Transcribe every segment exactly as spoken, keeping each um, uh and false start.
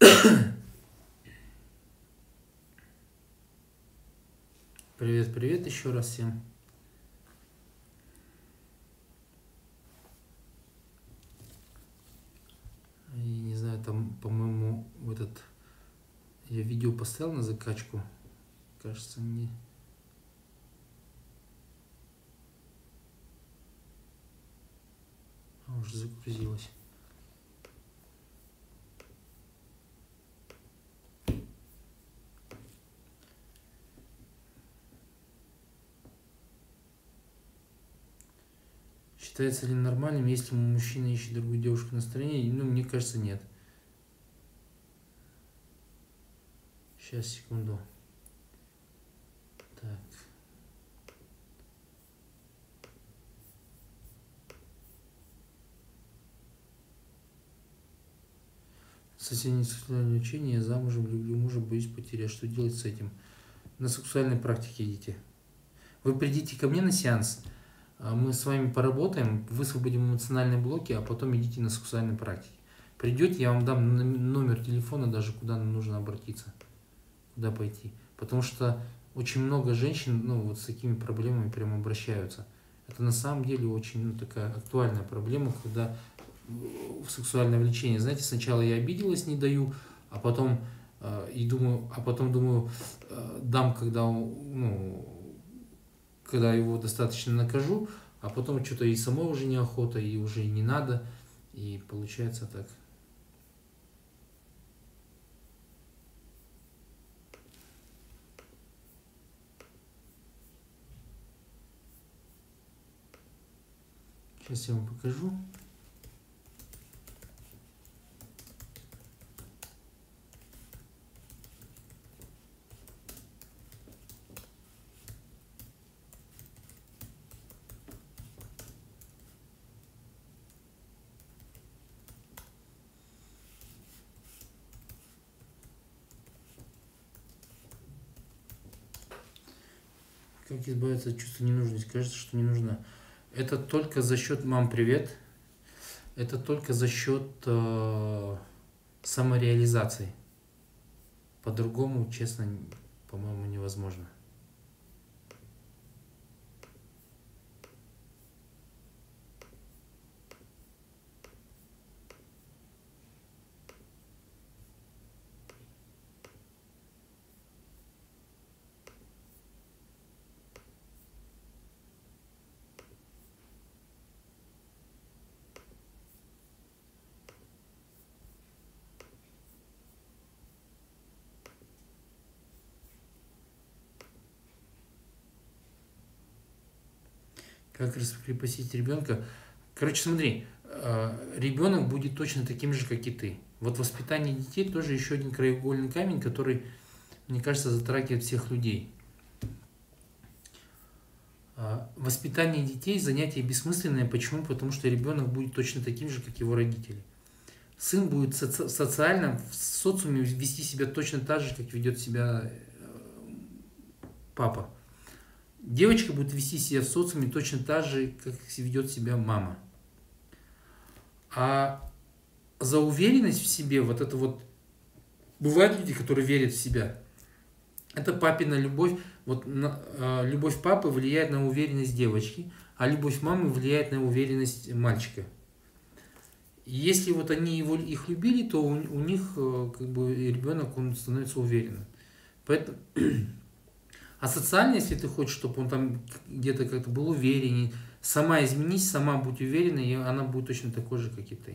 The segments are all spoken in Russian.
Привет, привет еще раз всем. И не знаю, там, по-моему, в этот я видео поставил на закачку. Кажется, не. А, уже загрузилось. Считается ли нормальным, если мужчина ищет другую девушку на стороне? Ну, мне кажется, нет. Сейчас, секунду. Так. Соседнее сексуальное учение, я замужем, люблю мужа, боюсь потери. А что делать с этим? На сексуальной практике идите. Вы придите ко мне на сеанс, мы с вами поработаем, высвободим эмоциональные блоки, а потом идите на сексуальной практике. Придете, я вам дам номер телефона, даже куда нужно обратиться, куда пойти. Потому что очень много женщин, ну, вот с такими проблемами прям обращаются. Это на самом деле очень, ну, такая актуальная проблема, когда в сексуальное влечение. Знаете, сначала я обиделась, не даю, а потом э, и думаю, а потом думаю, э, дам, когда, ну, когда его достаточно накажу, а потом что-то и самой уже неохота, и уже не надо, и получается так. Сейчас я вам покажу. Как избавиться от чувства ненужности? Кажется, что не нужно. Это только за счет, мам, привет. Это только за счет э, самореализации. По-другому, честно, по-моему, невозможно. Как раскрепостить ребенка? Короче, смотри, ребенок будет точно таким же, как и ты. Вот воспитание детей тоже еще один краеугольный камень, который, мне кажется, затрагивает всех людей. Воспитание детей – занятие бессмысленное. Почему? Потому что ребенок будет точно таким же, как его родители. Сын будет соци- социально в социуме вести себя точно так же, как ведет себя папа. Девочка будет вести себя в социуме точно так же, как ведет себя мама. А за уверенность в себе, вот это вот, бывают люди, которые верят в себя. Это папина любовь. Вот на, э, любовь папы влияет на уверенность девочки, а любовь мамы влияет на уверенность мальчика. И если вот они его, их любили, то у, у них э, как бы ребенок, он становится уверенным. Поэтому... А социально, если ты хочешь, чтобы он там где-то как-то был уверенней, сама изменись, сама будь уверенной, и она будет точно такой же, как и ты.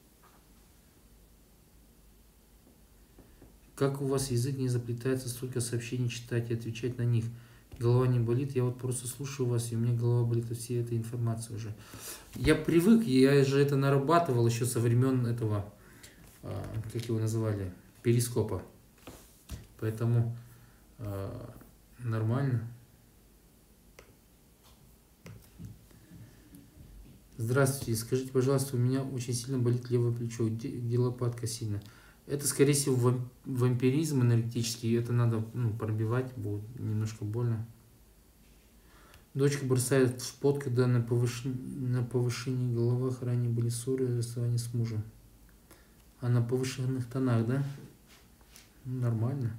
Как у вас язык не заплетается, столько сообщений читать и отвечать на них? Голова не болит? Я вот просто слушаю вас, и у меня голова болит от всей этой информации уже. Я привык, я же это нарабатывал еще со времен этого, как его называли, перископа. Поэтому... Нормально. Здравствуйте. Скажите, пожалуйста, у меня очень сильно болит левое плечо. Где, где лопатка сильно? Это, скорее всего, вампиризм энергетический. Это надо, ну, пробивать. Будет немножко больно. Дочка бросает в спот, когда на, повыш... на повышении головах ранее были ссоры и расставания с мужем. А на повышенных тонах, да? Нормально.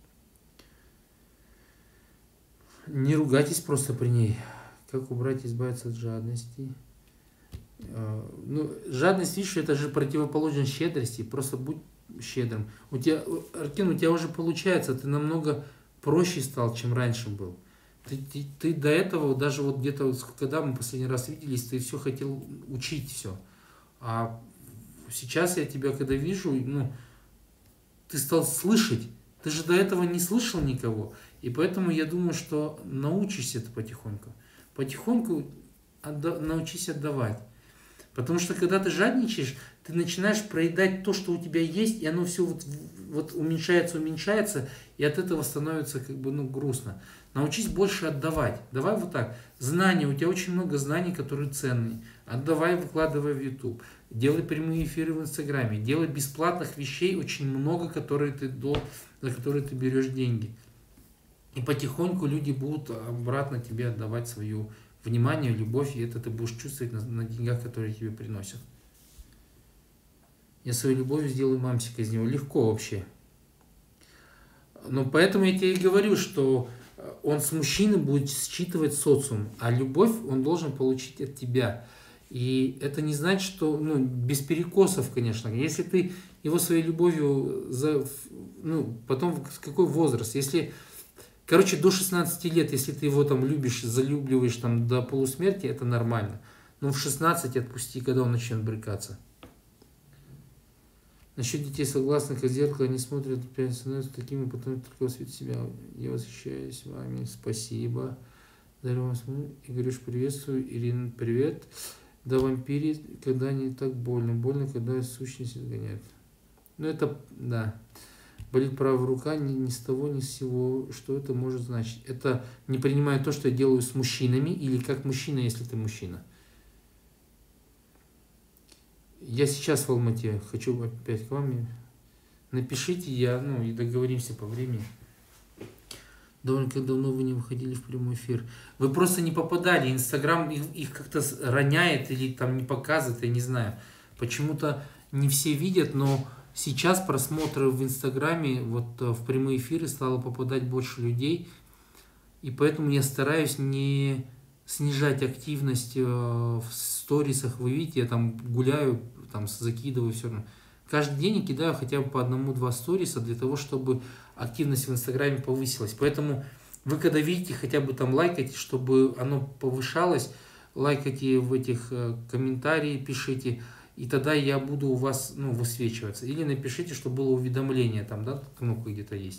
Не ругайтесь просто при ней. Как убрать и избавиться от жадности? Ну, жадность, видишь, это же противоположность щедрости. Просто будь щедрым. У тебя, Аркен, у тебя уже получается, ты намного проще стал, чем раньше был. Ты, ты, ты до этого, даже вот где-то, когда мы последний раз виделись, ты все хотел учить все. А сейчас я тебя, когда вижу, ну, ты стал слышать. Ты же до этого не слышал никого. И поэтому я думаю, что научишься это потихоньку. Потихоньку отда- научись отдавать. Потому что когда ты жадничаешь, ты начинаешь проедать то, что у тебя есть, и оно все вот, вот уменьшается, уменьшается, и от этого становится как бы, ну, грустно. Научись больше отдавать. Давай вот так. Знания, у тебя очень много знаний, которые ценные. Отдавай, выкладывай в YouTube. Делай прямые эфиры в Инстаграме. Делай бесплатных вещей очень много, которые ты до, за которые ты берешь деньги. И потихоньку люди будут обратно тебе отдавать свое внимание, любовь, и это ты будешь чувствовать на, на деньгах, которые тебе приносят. Я свою любовь сделаю мамсика из него. Легко вообще. Но поэтому я тебе и говорю, что он с мужчиной будет считывать социум, а любовь он должен получить от тебя. И это не значит, что, ну, без перекосов, конечно. Если ты его своей любовью, за, ну, потом в какой возраст, если, короче, до шестнадцати лет, если ты его там любишь, залюбливаешь там до полусмерти, это нормально. Но в шестнадцать отпусти, когда он начнет брыкаться. Насчет детей согласны, как зеркало, они смотрят, опять становятся такими, потом только восвет себя. Я восхищаюсь вами, спасибо. Дарю вам смотрю. Игорюш, приветствую. Ирина, привет. Да, вампире, когда не так больно. Больно, когда сущность изгоняет. Ну, это, да. Болит правая рука ни, ни с того, ни с сего. Что это может значить? Это не принимаю то, что я делаю с мужчинами, или как мужчина, если ты мужчина. Я сейчас в Алмате, хочу опять к вам. Напишите, я, ну, и договоримся по времени. Довольно давно вы не выходили в прямой эфир. Вы просто не попадали. Инстаграм их, их как-то роняет или там не показывает, я не знаю. Почему-то не все видят, но сейчас просмотры в Инстаграме, вот в прямые эфиры стало попадать больше людей. И поэтому я стараюсь не снижать активность в сторисах. Вы видите, я там гуляю, там закидываю все равно. Каждый день я кидаю хотя бы по одному-два сториса для того, чтобы активность в Инстаграме повысилась. Поэтому вы, когда видите, хотя бы там лайкайте, чтобы оно повышалось, лайкайте в этих комментарии, пишите, и тогда я буду у вас, ну, высвечиваться. Или напишите, чтобы было уведомление, там, да, кнопка где-то есть.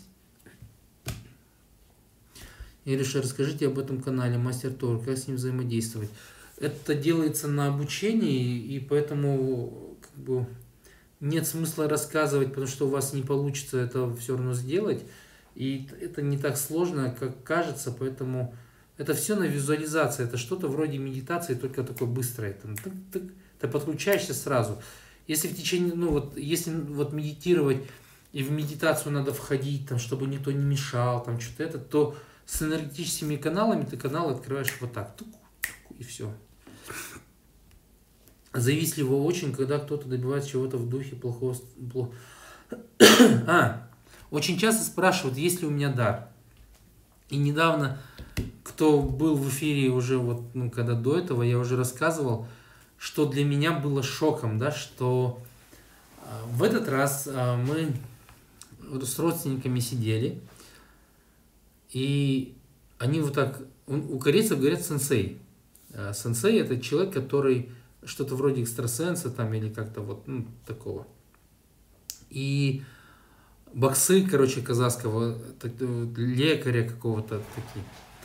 Ириша, расскажите об этом канале Мастер Тор, как с ним взаимодействовать. Это делается на обучении, и поэтому как бы нет смысла рассказывать, потому что у вас не получится это все равно сделать. И это не так сложно, как кажется, поэтому это все на визуализации. Это что-то вроде медитации, только такое быстрое. Там, тык, тык, ты подключаешься сразу. Если в течение, ну вот, если вот медитировать, и в медитацию надо входить, там, чтобы никто не мешал, там что-то это, то с энергетическими каналами ты канал открываешь вот так. Тук, тук, и все. Завистливо очень, когда кто-то добивается чего-то в духе плохого... Плох... а, очень часто спрашивают, есть ли у меня дар. И недавно, кто был в эфире уже, вот, ну, когда до этого, я уже рассказывал, что для меня было шоком, да, что в этот раз мы с родственниками сидели, и они вот так, у корейцев говорят сенсей. Сенсей — это человек, который что-то вроде экстрасенса там или как-то вот, ну, такого. И баксы, короче, казахского, лекаря какого-то такие.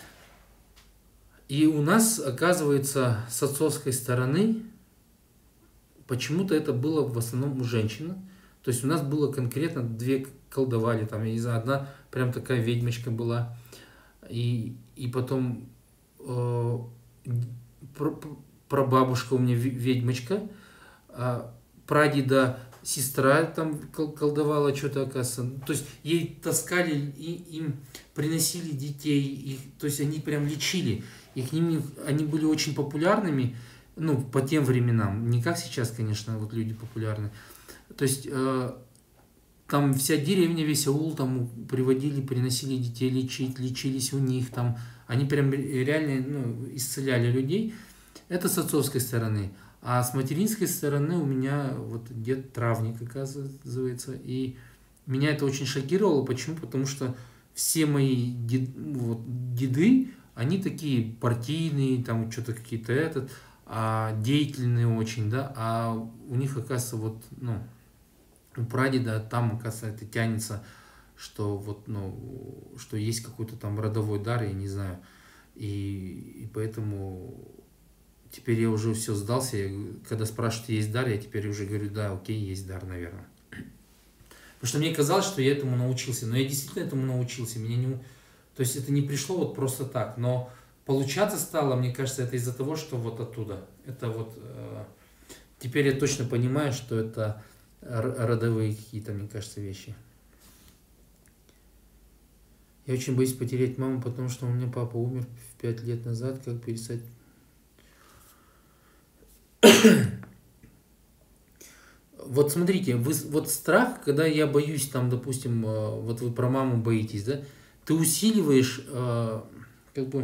И у нас, оказывается, с отцовской стороны почему-то это было в основном у женщины. То есть у нас было конкретно две колдовали, там, я не знаю, одна прям такая ведьмочка была. И, и потом э, прабабушка у меня ведьмочка, а прадеда сестра там колдовала что-то, оказывается. То есть ей таскали, и им приносили детей, и, то есть они прям лечили. И к ним, они были очень популярными, ну, по тем временам. Не как сейчас, конечно, вот люди популярны. То есть э, там вся деревня, весь аул там приводили, приносили детей лечить, лечились у них там. Они прям реально ну, исцеляли людей. Это с отцовской стороны. А с материнской стороны у меня вот дед травник, оказывается. И меня это очень шокировало. Почему? Потому что все мои дед, вот, деды, они такие партийные, там что-то какие-то этот, а, деятельные очень, да. А у них, оказывается, вот, ну, у прадеда там, оказывается, это тянется, что вот, ну, что есть какой-то там родовой дар, я не знаю. И, и поэтому теперь я уже все сдался. Я, когда спрашивают, есть дар, я теперь уже говорю, да, окей, есть дар, наверное. Потому что мне казалось, что я этому научился. Но я действительно этому научился. Меня не... То есть это не пришло вот просто так. Но получаться стало, мне кажется, это из-за того, что вот оттуда. Это вот... Э... Теперь я точно понимаю, что это родовые какие-то, мне кажется, вещи. Я очень боюсь потерять маму, потому что у меня папа умер пять лет назад. Как перестать... Вот смотрите, вы, вот страх, когда я боюсь, там, допустим, вот вы про маму боитесь, да, ты усиливаешь, как бы,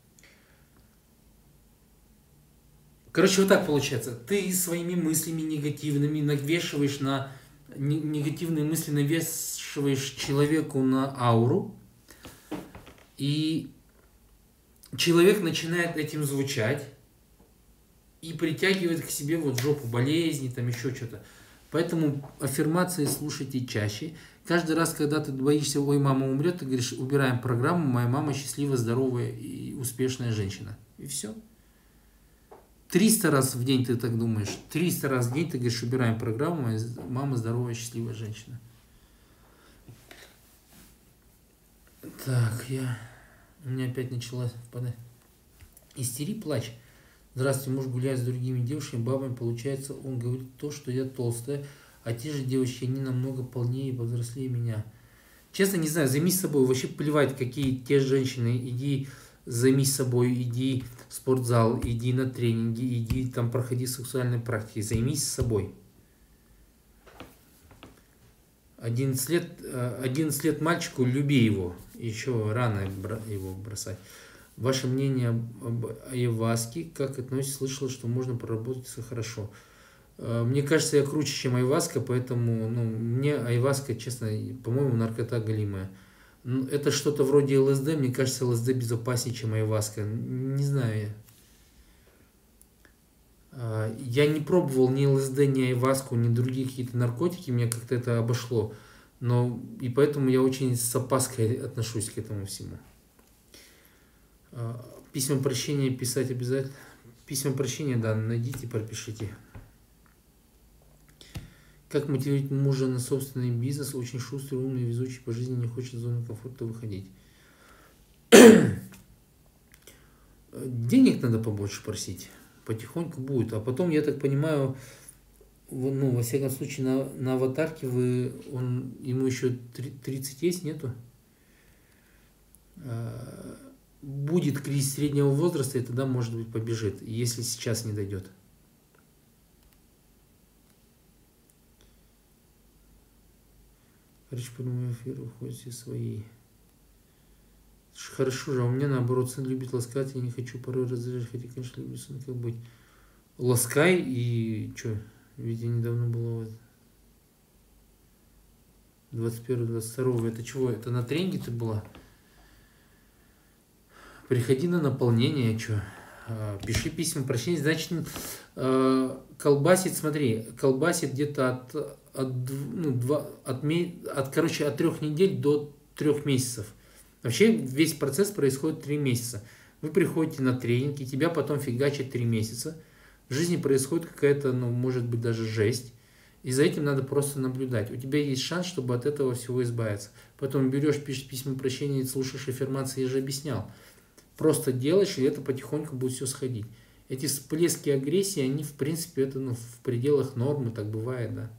короче, вот так получается, ты своими мыслями негативными навешиваешь на, негативные мысли навешиваешь человеку на ауру, и человек начинает этим звучать, и притягивает к себе вот жопу болезни, там еще что-то. Поэтому аффирмации слушайте чаще. Каждый раз, когда ты боишься, ой, мама умрет, ты говоришь, убираем программу, моя мама счастливая, здоровая и успешная женщина. И все. триста раз в день ты так думаешь. триста раз в день ты говоришь, убираем программу, моя мама здоровая, счастливая женщина. Так, я... У меня опять начала впадать. Истери, плач. Здравствуйте, муж гуляет с другими девушками, бабами, получается, он говорит то, что я толстая, а те же девочки, они намного полнее и повзрослее меня. Честно, не знаю, займись собой, вообще плевать, какие те женщины, иди займись собой, иди в спортзал, иди на тренинги, иди там проходи сексуальные практики, займись собой. одиннадцать лет, одиннадцать лет мальчику, люби его, еще рано его бросать. Ваше мнение об айваске, как относитесь? Слышала, что можно проработать все хорошо. Мне кажется, я круче, чем айваска, поэтому ну, мне айваска, честно, по-моему, наркота галимая. Это что-то вроде ЛСД, мне кажется, ЛСД безопаснее, чем айваска. Не знаю я. Я не пробовал ни ЛСД, ни айваску, ни другие какие-то наркотики, меня как-то это обошло. Но и поэтому я очень с опаской отношусь к этому всему. Письма прощения писать обязательно. Письма прощения, да, найдите, пропишите. Как мотивировать мужа на собственный бизнес? Очень шустрый, умный, везучий, по жизни не хочет из зоны комфорта выходить. Денег надо побольше просить. Потихоньку будет. А потом, я так понимаю, ну, во всяком случае, на, на аватарке вы, он, ему еще тридцать есть, нету? Будет кризис среднего возраста, и тогда, может быть, побежит, если сейчас не дойдет. Короче, подумаю, эфир выходит все свои. Хорошо же, а у меня наоборот сын любит ласкать, я не хочу порой раздражать, хотя, конечно, люблю сын, как быть. Ласкай и что? Ведь я недавно было двадцать первого двадцать второго. Это чего? Это на тренинге ты была? Приходи на наполнение, что? Пиши письма прощения. Значит, колбасит, смотри, колбасит где-то от, от, ну, два, от, от, короче, от трех недель до трех месяцев. Вообще весь процесс происходит три месяца. Вы приходите на тренинг, и тебя потом фигачат три месяца. В жизни происходит какая-то, ну, может быть, даже жесть. И за этим надо просто наблюдать. У тебя есть шанс, чтобы от этого всего избавиться. Потом берешь, пишешь письма прощения, слушаешь аффирмации, я же объяснял. Просто делаешь, и это потихоньку будет все сходить. Эти всплески агрессии, они, в принципе, это ну, в пределах нормы, так бывает, да.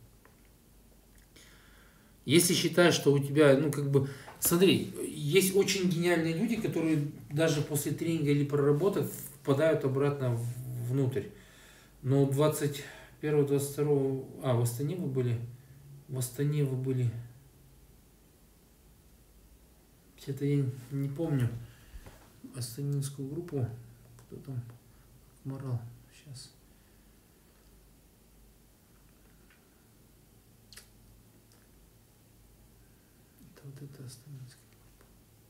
Если считаешь, что у тебя, ну, как бы, смотри, есть очень гениальные люди, которые даже после тренинга или проработок впадают обратно внутрь. Но двадцать первого двадцать второго, а, в Астане вы были, в Астане вы были, Это я не помню. Астанинскую группу. Кто там? Морал. Сейчас. Это вот это Астанинская группа.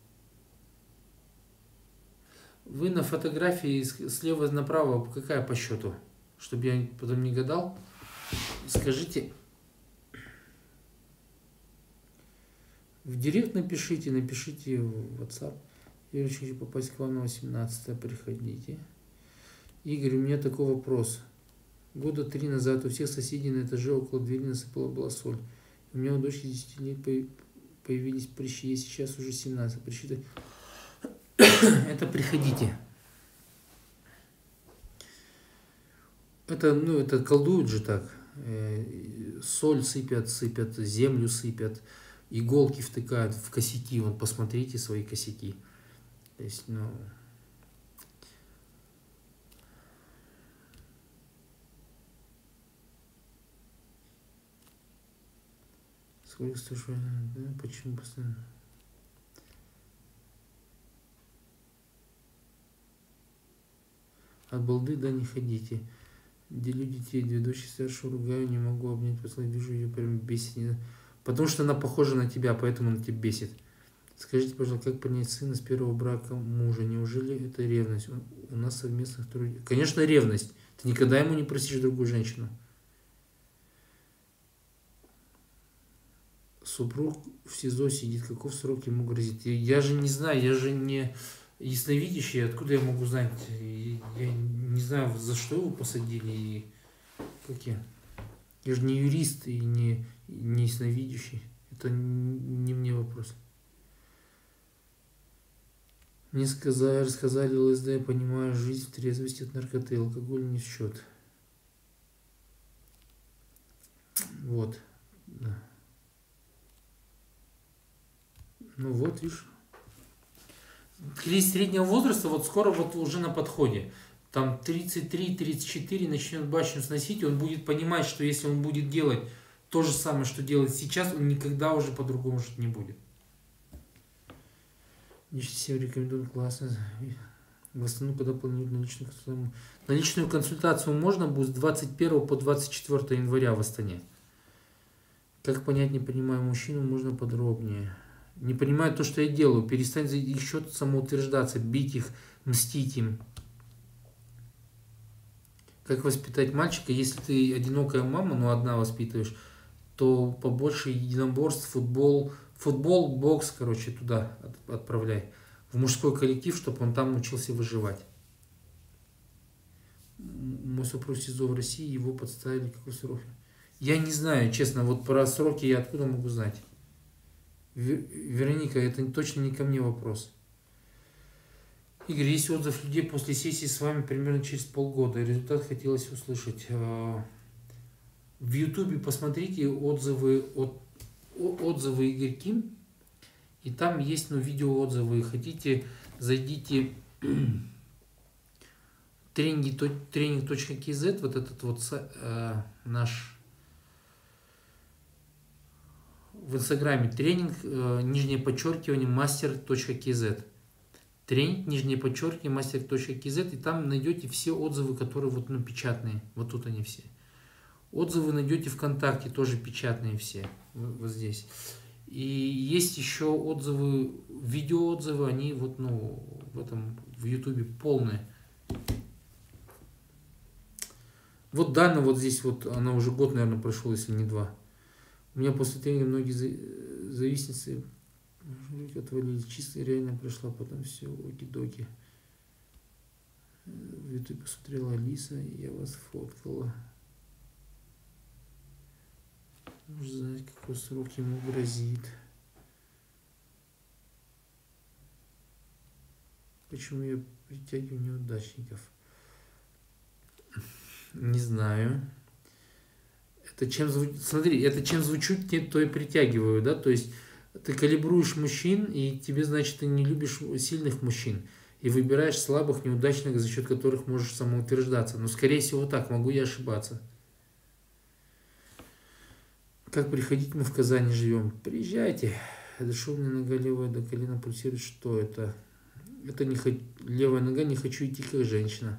Вы на фотографии слева направо какая по счету? Чтобы я потом не гадал. Скажите. В директ напишите, напишите в WhatsApp. Я хочу попасть к вам на восемнадцатое, приходите. Игорь, у меня такой вопрос. Года три назад у всех соседей на этаже около двери насыпала была соль. У меня у дочки десяти лет появились прыщи, ей сейчас уже семнадцать. Прищи... Это приходите. Это, ну, это колдуют же так. Соль сыпят, сыпят, землю сыпят. Иголки втыкают в косяки. Вот посмотрите свои косяки. То есть, ну... Сколько стоишь? Да, почему постоянно? От балды, да, не ходите. Делю детей, две дочери старшую ругаю, не могу обнять, послать, вижу ее прям бесит. Потому что она похожа на тебя, поэтому она тебя бесит. Скажите, пожалуйста, как принять сына с первого брака мужа? Неужели это ревность? У нас совместных трудов. Конечно, ревность. Ты никогда ему не простишь другую женщину. Супруг в СИЗО сидит. Каков срок ему грозит? Я же не знаю, я же не ясновидящий. Откуда я могу знать? Я не знаю, за что его посадили. И как я? Я же не юрист и не, не ясновидящий. Это не мне вопрос. Мне сказали, рассказали ЛСД, я понимаю, жизнь в трезвости от наркоты, алкоголь не в счет. Вот. Да. Ну вот, видишь. Кризис среднего возраста вот скоро вот уже на подходе. Там тридцать три тридцать четыре начнет башню сносить, и он будет понимать, что если он будет делать то же самое, что делает сейчас, он никогда уже по-другому жить не будет. Всем рекомендую, классно. В основном, когда планируют наличную консультацию. Наличную консультацию можно будет с двадцать первого по двадцать четвёртое января в Астане. Как понять, не понимаю мужчину, можно подробнее. Не понимаю то, что я делаю. Перестань за их счет самоутверждаться, бить их, мстить им. Как воспитать мальчика? Если ты одинокая мама, но одна воспитываешь, то побольше единоборств, футбол, футбол, бокс, короче, туда отправляй. В мужской коллектив, чтобы он там учился выживать. Мой супруг в СИЗО в России, его подставили, какой срок? Я не знаю, честно, вот про сроки я откуда могу знать? Вероника, это точно не ко мне вопрос. Игорь, есть отзыв людей после сессии с вами примерно через полгода. Результат хотелось услышать. В Ютубе посмотрите отзывы от отзывы Игорь Ким. И там есть, ну, видеоотзывы. Хотите, зайдите тренинг точка кей зет, вот этот вот э, наш в инстаграме тренинг, э, нижнее подчеркивание, мастер точка кей зет. Тренинг, нижнее подчеркивание, мастер точка кей зет, и там найдете все отзывы, которые вот, ну, печатные. Вот тут они все. Отзывы найдете ВКонтакте, тоже печатные все. Вот здесь. И есть еще отзывы, видеоотзывы, они вот, ну, в этом, в Ютубе полные. Вот Дана вот здесь вот, она уже год, наверное, прошел, если не два. У меня после тренинга многие зависимости отвалили. Чисто реально прошла, потом все, оки-доки. В Ютубе посмотрела Алиса, я вас фоткала. Нужно знать, какой срок ему грозит. Почему я притягиваю неудачников? Не знаю. Это чем звучу, смотри, это чем звучу, то и притягиваю, да, то есть ты калибруешь мужчин, и тебе, значит, ты не любишь сильных мужчин, и выбираешь слабых, неудачных, за счет которых можешь самоутверждаться. Но, скорее всего, так, могу я ошибаться. Как приходить, мы в Казани живем? Приезжайте. Это что у меня нога левая до колена пульсирует? Что это? Это не х... левая нога, не хочу идти как женщина.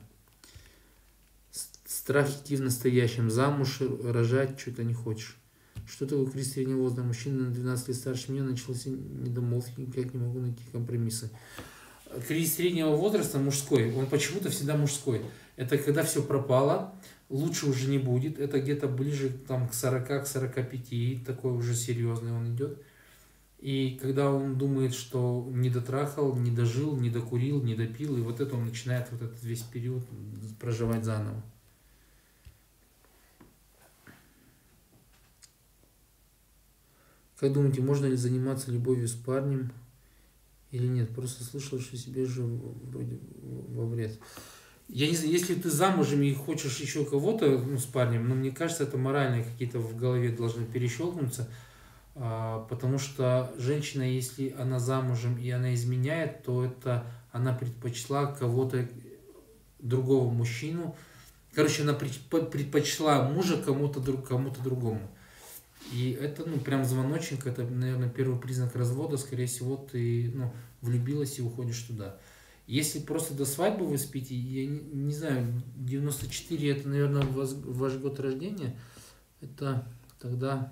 Страх идти в настоящем. Замуж, рожать, что-то не хочешь. Что такое кризис среднего возраста? Мужчина на двенадцать лет старше меня, начался недомолвки, никак не могу найти компромиссы. Кризис среднего возраста мужской, он почему-то всегда мужской. Это когда все пропало, лучше уже не будет. Это где-то ближе там, к сорока, к сорока пяти, такой уже серьезный он идет. И когда он думает, что не дотрахал, не дожил, не докурил, не допил, и вот это он начинает вот этот весь период проживать заново. Как думаете, можно ли заниматься любовью с парнем или нет? Просто слышал, что себе же вроде во вред. Я не знаю, если ты замужем и хочешь еще кого-то, ну, с парнем, но мне кажется, это моральные какие-то в голове должны перещелкнуться, а, потому что женщина, если она замужем и она изменяет, то это она предпочла кого-то, другого мужчину. Короче, она предпочла мужа кому-то друг, кому-то другому. И это, ну, прям звоночек, это, наверное, первый признак развода. Скорее всего, ты, ну, влюбилась и уходишь туда. Если просто до свадьбы вы спите, я не, не знаю, девяносто четыре это, наверное, ваш, ваш год рождения, это тогда,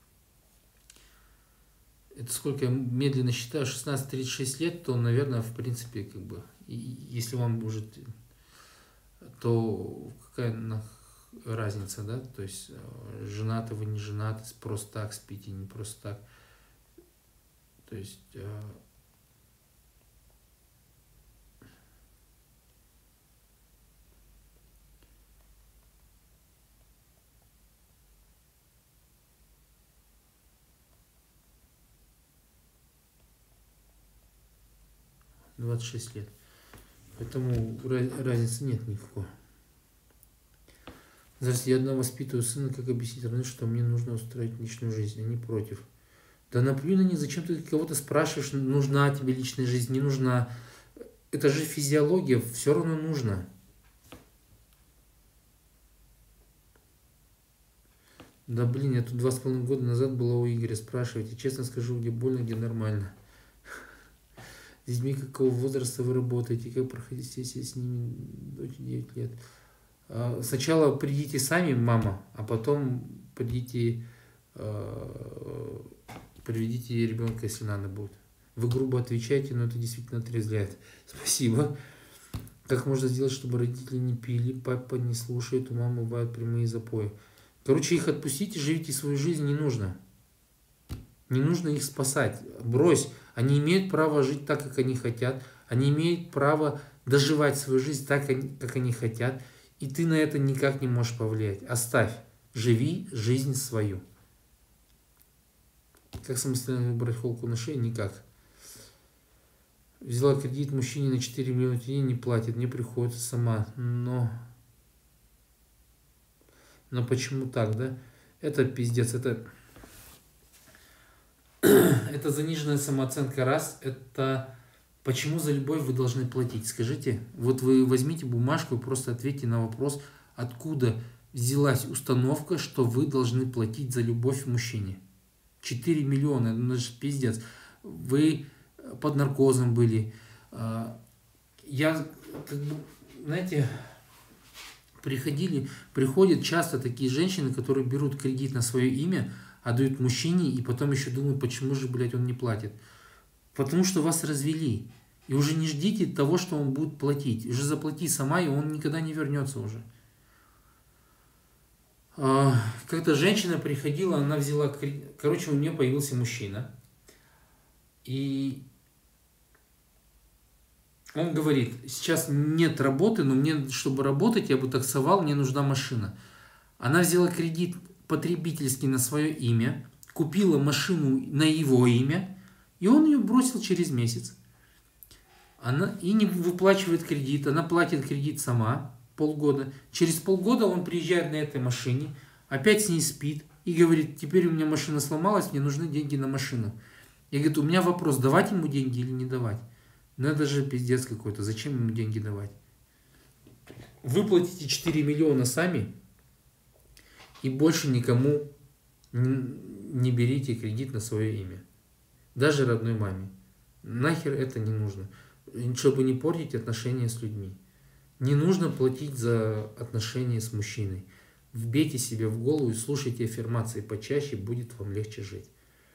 это сколько я медленно считаю, шестнадцать тридцать шесть лет, то, наверное, в принципе, как бы, и, если вам уже, то какая нах... разница, да, то есть женаты вы, не женаты, просто так спите, не просто так, то есть двадцать шесть лет, поэтому разницы нет никакой. Здравствуйте, я одна воспитываю сына, как объяснить родным, что мне нужно устроить личную жизнь, они против. Да наплюй на них, зачем ты кого-то спрашиваешь, нужна тебе личная жизнь, не нужна. Это же физиология, все равно нужно. Да блин, я тут два с половиной года назад была у Игоря, спрашивайте, честно скажу, где больно, где нормально. С детьми какого возраста вы работаете, как проходить сессии с ними до девяти лет? Сначала придите сами, мама, а потом придите, э, приведите ребенка, если надо будет. Вы грубо отвечаете, но это действительно отрезвляет. Спасибо. Как можно сделать, чтобы родители не пили, папа не слушает, у мамы бывают прямые запои? Короче, их отпустите, живите свою жизнь, не нужно. Не нужно их спасать. Брось. Они имеют право жить так, как они хотят. Они имеют право доживать свою жизнь так, как они хотят. И ты на это никак не можешь повлиять. Оставь. Живи жизнь свою. Как самостоятельно выбрать холку на шее? Никак. Взяла кредит мужчине на четыре миллиона тенге, не платит. Мне приходится сама. Но... Но почему так, да? Это пиздец. Это... это заниженная самооценка. Раз. Это... Почему за любовь вы должны платить? Скажите, вот вы возьмите бумажку и просто ответьте на вопрос, откуда взялась установка, что вы должны платить за любовь мужчине. четыре миллиона, ну это же пиздец. Вы под наркозом были. Я, как бы, знаете, приходили, приходят часто такие женщины, которые берут кредит на свое имя, отдают мужчине и потом еще думают, почему же, блядь, он не платит. Потому что вас развели. И уже не ждите того, что он будет платить. Уже заплати сама, и он никогда не вернется уже. Как-то женщина приходила, она взяла... Короче, у нее появился мужчина. И он говорит, сейчас нет работы, но мне, чтобы работать, я бы таксовал, мне нужна машина. Она взяла кредит потребительский на свое имя, купила машину на его имя, и он ее бросил через месяц. Она и не выплачивает кредит, она платит кредит сама полгода. Через полгода он приезжает на этой машине, опять с ней спит и говорит, теперь у меня машина сломалась, мне нужны деньги на машину. Я говорю, у меня вопрос, давать ему деньги или не давать? Ну это же пиздец какой-то, зачем ему деньги давать? Выплатите четыре миллиона сами и больше никому не берите кредит на свое имя. Даже родной маме. Нахер это не нужно. Чтобы не портить отношения с людьми. Не нужно платить за отношения с мужчиной. Вбейте себе в голову и слушайте аффирмации почаще, будет вам легче жить.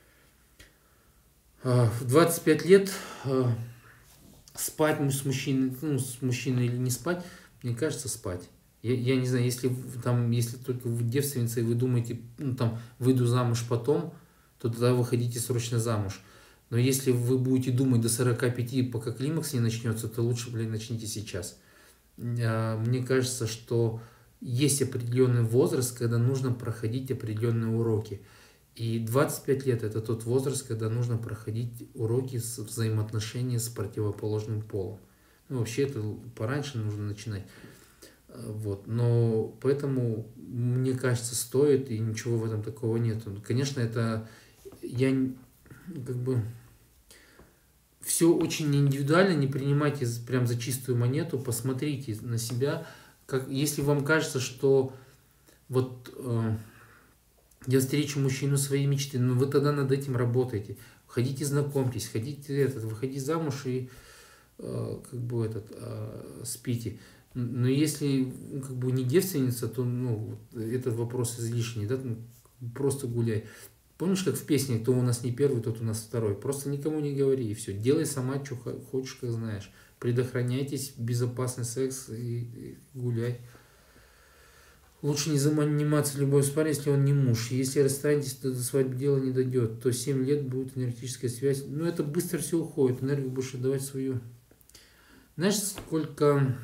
В двадцать пять лет спать с мужчиной, ну, с мужчиной или не спать, мне кажется, спать. Я, я не знаю, если, там, если только вы девственница и вы думаете, ну, там, выйду замуж потом, то тогда выходите срочно замуж. Но если вы будете думать до сорока пяти, пока климакс не начнется, то лучше, блин, начните сейчас. Мне кажется, что есть определенный возраст, когда нужно проходить определенные уроки. И двадцать пять лет – это тот возраст, когда нужно проходить уроки с взаимоотношения с противоположным полом. Ну, вообще, это пораньше нужно начинать. Вот. Но поэтому, мне кажется, стоит, и ничего в этом такого нет. Конечно, это я как бы все очень индивидуально, не принимайте прям за чистую монету, посмотрите на себя. Как, если вам кажется, что вот э, я встречу мужчину своей мечты, но вы тогда над этим работаете. Ходите, знакомьтесь, ходите этот, выходите замуж и э, как бы этот э, спите. Но если как бы не девственница, то ну, этот вопрос излишний, да? Просто гуляй. Помнишь, как в песне «Кто у нас не первый, тот у нас второй»? Просто никому не говори, и все. Делай сама, что хочешь, как знаешь. Предохраняйтесь, безопасный секс и, и гуляй. Лучше не заниматься любой парой, если он не муж. Если расстанетесь, то до свадьбы дело не дойдет, то семь лет будет энергетическая связь. Ну, это быстро все уходит, энергию будешь отдавать свою. Знаешь, сколько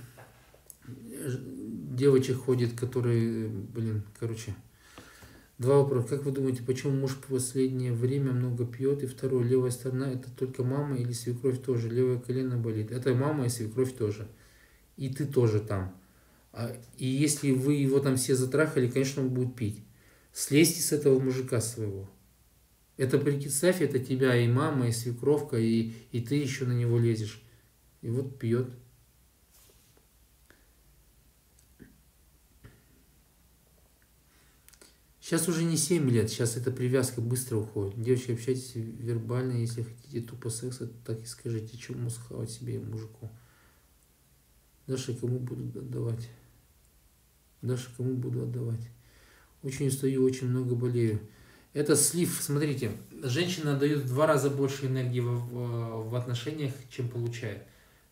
девочек ходит, которые, блин, короче... Два вопроса. Как вы думаете, почему муж в последнее время много пьет? И второе, левая сторона это только мама или свекровь тоже? Левое колено болит. Это мама и свекровь тоже. И ты тоже там. И если вы его там все затрахали, конечно, он будет пить. Слезьте с этого мужика своего. Это представь, это тебя и мама, и свекровка, и, и ты еще на него лезешь. И вот пьет. Сейчас уже не семь лет, сейчас эта привязка быстро уходит. Девочки, общайтесь вербально, если хотите тупо секса, так и скажите, чему схавать себе и мужику. Дальше кому буду отдавать? Дальше кому буду отдавать? Очень устаю, очень много болею. Это слив, смотрите, женщина дает в два раза больше энергии в, в, в отношениях, чем получает.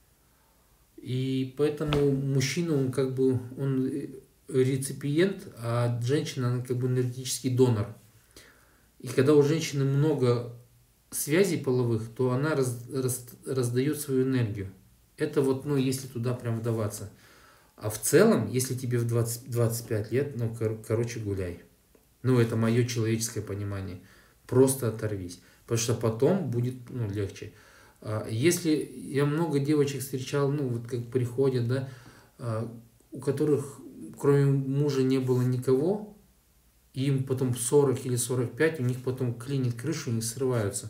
И поэтому мужчина, он как бы, он... реципиент, а женщина она как бы энергетический донор. И когда у женщины много связей половых, то она раз, раз, раздает свою энергию. Это вот, ну, если туда прям вдаваться. А в целом, если тебе в двадцать двадцать пять лет, ну, кор, короче, гуляй. Ну, это мое человеческое понимание. Просто оторвись. Потому что потом будет, ну, легче. Если я много девочек встречал, ну, вот как приходят, да, у которых кроме мужа не было никого, и им потом сорок или сорок пять, у них потом клинит крышу, у них срываются.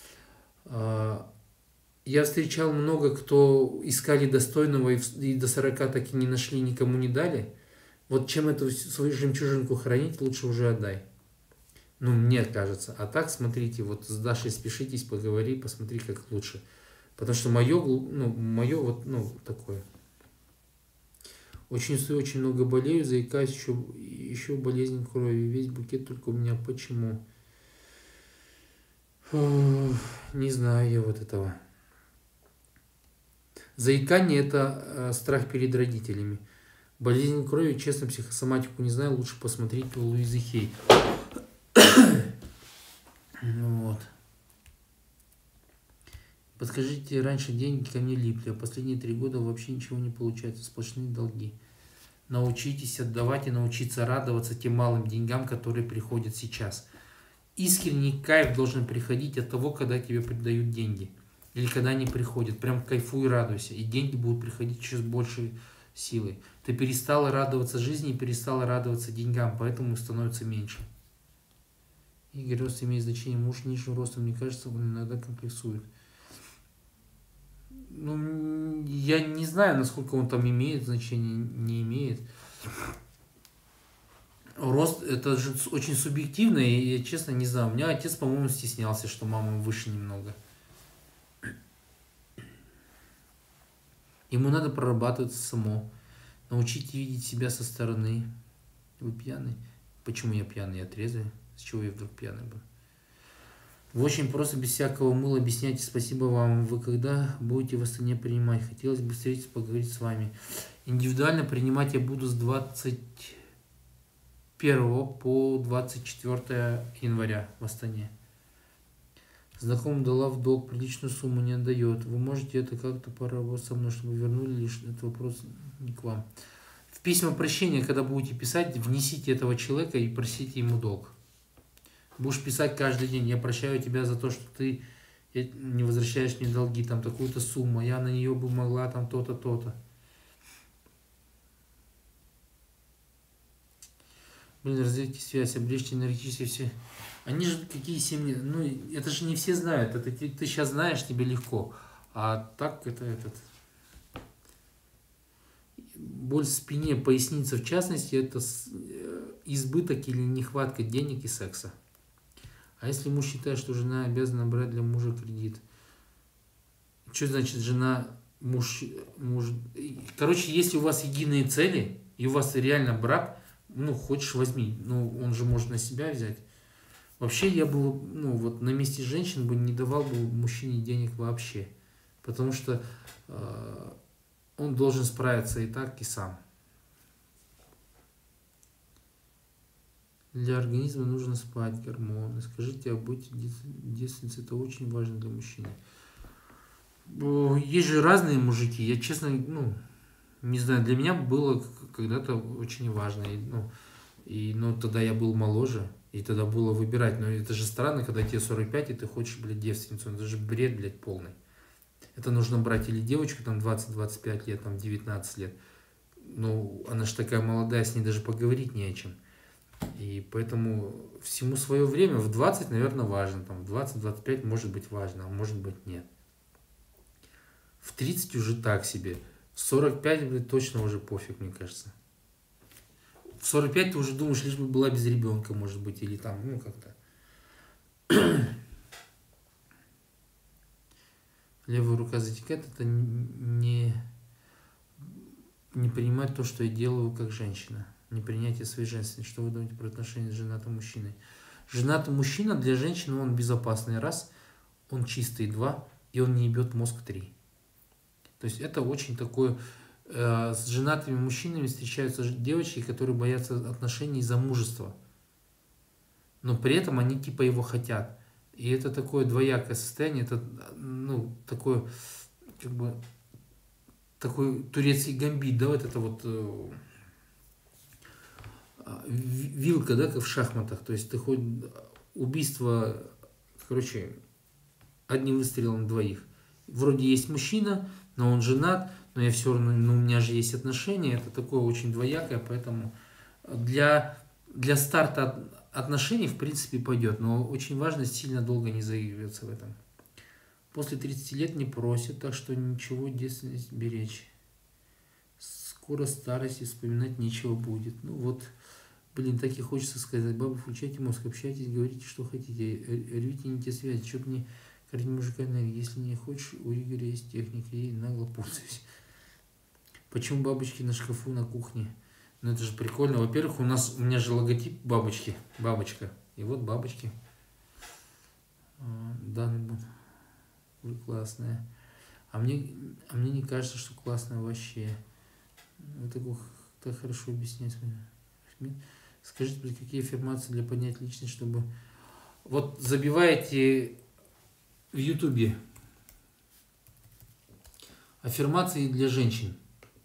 Я встречал много, кто искали достойного и до сорока так и не нашли, никому не дали. Вот чем эту свою жемчужинку хранить, лучше уже отдай. Ну, мне кажется. А так, смотрите, вот с Дашей спешитесь, поговори, посмотри, как лучше. Потому что мое, ну, мое вот, ну, такое. Очень устаю, очень много болею, заикаюсь, еще, еще болезнь крови. Весь букет только у меня. Почему? Фу, не знаю я вот этого. Заикание – это э, страх перед родителями. Болезнь крови, честно, психосоматику не знаю, лучше посмотреть у Луизы Хей. Вот. Подскажите, раньше деньги ко мне липли, а последние три года вообще ничего не получается, сплошные долги. Научитесь отдавать и научиться радоваться тем малым деньгам, которые приходят сейчас. Искренний кайф должен приходить от того, когда тебе придают деньги. Или когда они приходят. Прям кайфуй и радуйся. И деньги будут приходить еще с большей силой. Ты перестала радоваться жизни и перестала радоваться деньгам, поэтому становится меньше. Игорь, рост имеет значение. Муж нижнего роста, мне кажется, он иногда комплексует. Ну, я не знаю, насколько он там имеет значение, не имеет. Рост, это же очень субъективно, и я честно не знаю. У меня отец, по-моему, стеснялся, что мама выше немного. Ему надо прорабатывать само, научить видеть себя со стороны. Вы пьяный? Почему я пьяный? Я трезвый. С чего я вдруг пьяный был? Вы очень просто, без всякого мыла объясняйте. Спасибо вам. Вы когда будете в Астане принимать? Хотелось бы встретиться, поговорить с вами. Индивидуально принимать я буду с двадцать первого по двадцать четвёртое января в Астане. Знакомым дала в долг, приличную сумму не отдает. Вы можете это как-то поработать со мной, чтобы вернули, лишь этот вопрос не к вам. В письма прощения, когда будете писать, внесите этого человека и просите ему долг. Будешь писать каждый день: я прощаю тебя за то, что ты не возвращаешь мне долги, там такую-то сумму, я на нее бы могла там то-то, то-то. Блин, развейте связь, облегчите энергетически все. Они же какие семьи, ну это же не все знают, это ты, ты сейчас знаешь, тебе легко, а так это этот. Боль в спине, поясница в частности, это избыток или нехватка денег и секса. А если муж считает, что жена обязана брать для мужа кредит? Что значит жена, муж, муж? Короче, если у вас единые цели, и у вас реально брак, ну, хочешь, возьми. Ну, он же может на себя взять. Вообще, я бы, ну, вот на месте женщин бы не давал бы мужчине денег вообще. Потому что э, он должен справиться и так, и сам. Для организма нужно спать, гормоны. Скажите, а быть девственницей, это очень важно для мужчины. Есть же разные мужики. Я, честно, ну, не знаю, для меня было когда-то очень важно. И, ну, и, ну, тогда я был моложе, и тогда было выбирать. Но это же странно, когда тебе сорок пять, и ты хочешь, блядь, девственницу. Это же бред, блядь, полный. Это нужно брать или девочку, там, двадцать-двадцать пять лет, там, девятнадцать лет. Ну, она же такая молодая, с ней даже поговорить не о чем. И поэтому всему свое время. В двадцать, наверное, важно. Там, в двадцать-двадцать пять может быть важно, а может быть нет. В тридцать уже так себе. В сорок пять, блядь, точно уже пофиг, мне кажется. В сорок пять ты уже думаешь, лишь бы была без ребенка, может быть, или там, ну, как-то. Левая рука затекает, это не, не принимать то, что я делаю как женщина. Непринятие своей женственности. Что вы думаете про отношения с женатым мужчиной? Женатый мужчина для женщины, он безопасный, раз, он чистый, два, и он не ебет мозг, три. То есть это очень такое... Э, с женатыми мужчинами встречаются девочки, которые боятся отношений из-за мужества. Но при этом они типа его хотят. И это такое двоякое состояние, это, ну, такое, как бы, такой турецкий гамбит, да, вот это вот э, вилка, да, как в шахматах. То есть ты хоть убийство, короче, одним выстрелом двоих. Вроде есть мужчина, но он женат, но я все равно, ну, у меня же есть отношения, это такое очень двоякое, поэтому для, для старта отношений, в принципе, пойдет, но очень важно сильно долго не заигрываться в этом. После тридцати лет не просят, так что ничего, девственность беречь. Скоро старость, и вспоминать нечего будет. Ну вот, блин, так и хочется сказать: бабы, включайте мозг, общайтесь, говорите, что хотите, рвите не те связи, чтоб не корить мужика энергии. Если не хочешь, у Игоря есть техника, и нагло пользуюсь. Почему бабочки на шкафу на кухне? Ну это же прикольно. Во-первых, у нас, у меня же логотип бабочки, бабочка. И вот бабочки. Да, вы классная. А мне, а мне не кажется, что классная вообще. Вы так, так хорошо объясняете. Скажите, какие аффирмации для поднять личность, чтобы... Вот забиваете в Ютубе аффирмации для женщин.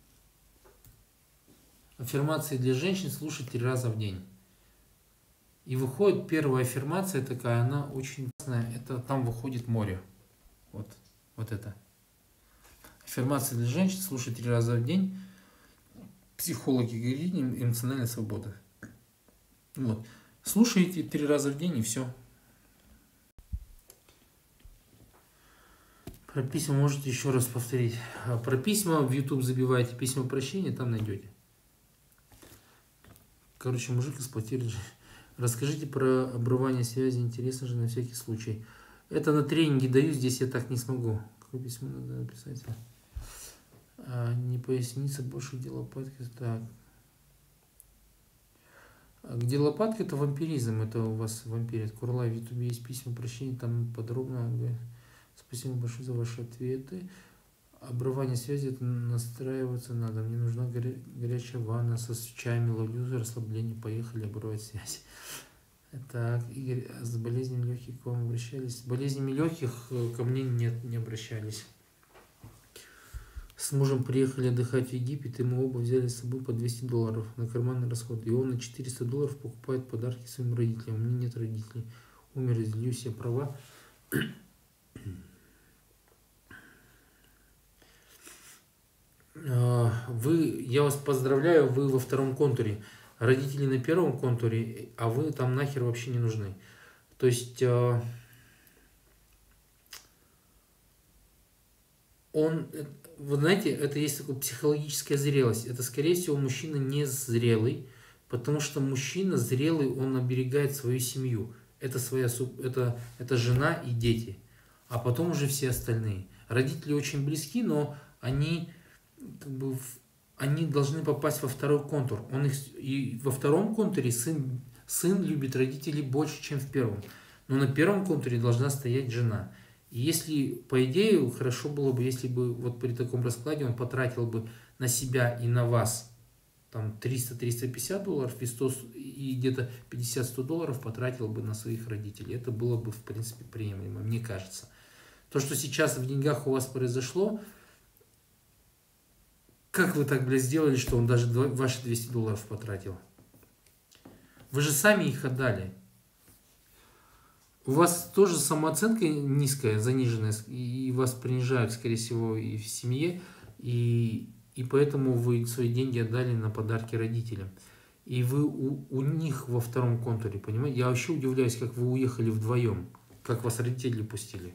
Аффирмации для женщин слушать три раза в день. И выходит первая аффирмация такая, она очень классная. Это там выходит море. Вот, вот это. Аффирмации для женщин слушать три раза в день. Психологи говорят, эмоциональная свобода. Вот. Слушайте три раза в день, и все. Про письма можете еще раз повторить. Про письма в YouTube забивайте письма прощения, там найдете. Короче, мужик эксплуатирует. Расскажите про обрывание связи, интересно же на всякий случай. Это на тренинге даю, здесь я так не смогу. Какое письмо надо написать? А, не поясница, больше где лопатки. Так. А где лопатка, это вампиризм, это у вас вампирит. Курла в ютубе есть письма прощения, там подробно. Спасибо большое за ваши ответы. Обрывание связи, это настраиваться надо. Мне нужна горя горячая ванна со свечами, ловлю расслабление. Поехали обрывать связь. Так, Игорь, а с болезнями легких к вам обращались? С болезнями легких ко мне нет, не обращались. С мужем приехали отдыхать в Египет, и мы оба взяли с собой по двести долларов на карманный расход. И он на четыреста долларов покупает подарки своим родителям. У меня нет родителей. Умер, разделю все права. Вы, я вас поздравляю, вы во втором контуре. Родители на первом контуре, а вы там нахер вообще не нужны. То есть он, вы знаете, это есть такая психологическая зрелость. Это, скорее всего, мужчина не зрелый, потому что мужчина зрелый, он оберегает свою семью. Это, своя, это, это жена и дети, а потом уже все остальные. Родители очень близки, но они, как бы, они должны попасть во второй контур. Он их, и во втором контуре сын, сын любит родителей больше, чем в первом. Но на первом контуре должна стоять жена. И если, по идее, хорошо было бы, если бы вот при таком раскладе он потратил бы на себя и на вас там триста — триста пятьдесят долларов и, сто, и где-то пятьдесят — сто долларов потратил бы на своих родителей. Это было бы, в принципе, приемлемо, мне кажется. То, что сейчас в деньгах у вас произошло, как вы так, блядь, сделали, что он даже ваши двести долларов потратил? Вы же сами их отдали. У вас тоже самооценка низкая, заниженная, и вас принижают, скорее всего, и в семье, и, и поэтому вы свои деньги отдали на подарки родителям. И вы у, у них во втором контуре, понимаете? Я вообще удивляюсь, как вы уехали вдвоем, как вас родители пустили.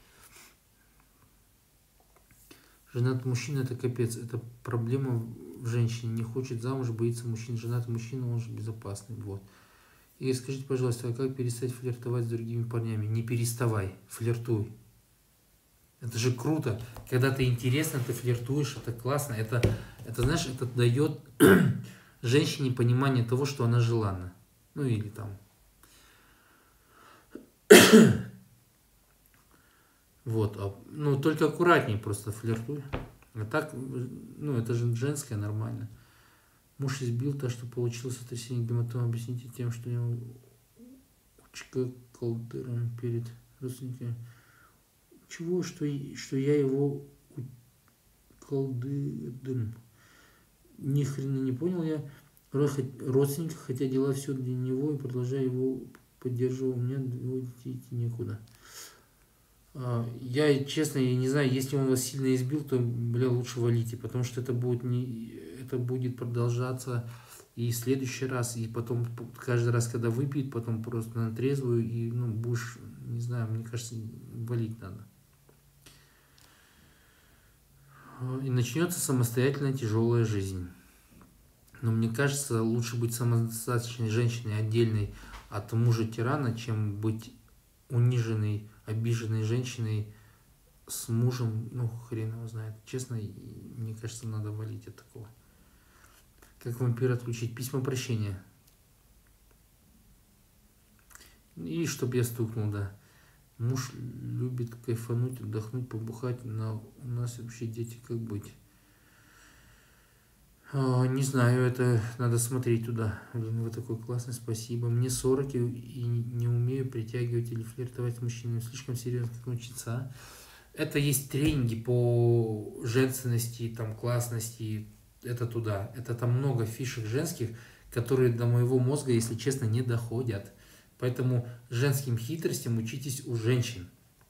Женатый мужчина — это капец, это проблема в женщине. Не хочет замуж, боится мужчин. Женатый мужчина, он же безопасный. Вот. И скажите, пожалуйста, а как перестать флиртовать с другими парнями? Не переставай, флиртуй. Это же круто. Когда ты интересно, ты флиртуешь, это классно. Это, это знаешь, это дает женщине понимание того, что она желанна. Ну или там. Вот, а, ну только аккуратнее просто флиртуй. А так, ну это же женское, нормально. Муж избил, так что получилось сотрясение гематома. Объясните тем, что я учка колдыром перед родственниками. Чего, что, что я его колдыром? Ни хрена не понял я. Родственник, хотя дела все для него, и продолжаю его поддерживать. У меня его детей идти некуда. Я, честно, я не знаю, если он вас сильно избил, то, бля, лучше валите, потому что это будет, не, это будет продолжаться и в следующий раз, и потом каждый раз, когда выпьет, потом просто на трезвую, и, ну, будешь, не знаю, мне кажется, валить надо. И начнется самостоятельная тяжелая жизнь. Но мне кажется, лучше быть самодостаточной женщиной, отдельной от мужа-тирана, чем быть униженной, обиженной женщиной с мужем, ну, хрен его знает. Честно, мне кажется, надо валить от такого. Как вампира отключить? Письма прощения. И чтоб я стукнул, да. Муж любит кайфануть, отдохнуть, побухать, но у нас вообще дети, как быть? А, не знаю, это надо смотреть туда. Блин, вы такой классный, спасибо. Мне сорок, и не умею притягивать или флиртовать с мужчинами. Слишком серьезно, как научиться, а? Это есть тренинги по женственности, там, классности. Это туда. Это там много фишек женских, которые до моего мозга, если честно, не доходят. Поэтому женским хитростям учитесь у женщин.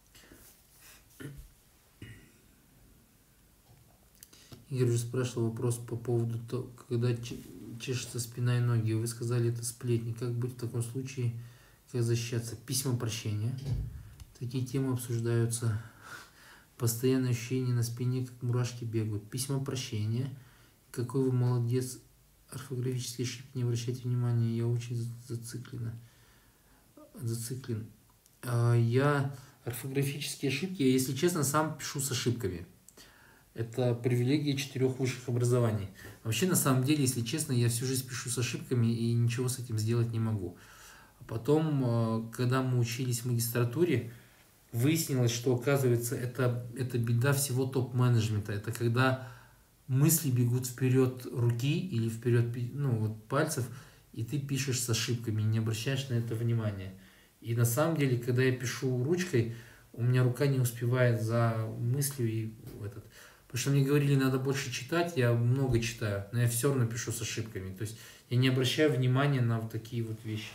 Игорь уже спрашивал вопрос по поводу того, когда чешется спина и ноги. Вы сказали, это сплетни. Как быть в таком случае, как защищаться? Письма прощения. Такие темы обсуждаются. Постоянное ощущение на спине, как мурашки бегают. Письма прощения. Какой вы молодец. орфографические ошибки не обращайте внимания, я очень зациклена. Зациклен. Я орфографические ошибки, я, если честно, сам пишу с ошибками. Это привилегия четырех высших образований. Вообще, на самом деле, если честно, я всю жизнь пишу с ошибками и ничего с этим сделать не могу. Потом, когда мы учились в магистратуре, выяснилось, что, оказывается, это, это беда всего топ-менеджмента. Это когда мысли бегут вперед руки или вперед, ну, вот, пальцев, и ты пишешь с ошибками, не обращаешь на это внимания. И на самом деле, когда я пишу ручкой, у меня рука не успевает за мыслью и этот. Потому что мне говорили, надо больше читать, я много читаю, но я все равно пишу с ошибками. То есть я не обращаю внимания на вот такие вот вещи.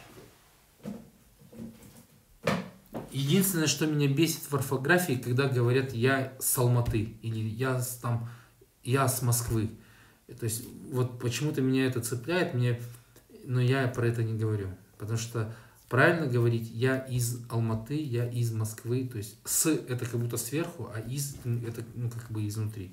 Единственное, что меня бесит в орфографии, когда говорят «я с Алматы» или «я с, там, я с Москвы». То есть вот почему-то меня это цепляет, мне, но я про это не говорю. Потому что правильно говорить «я из Алматы», «я из Москвы». То есть «с» это как будто сверху, а «из» это, ну, как бы изнутри.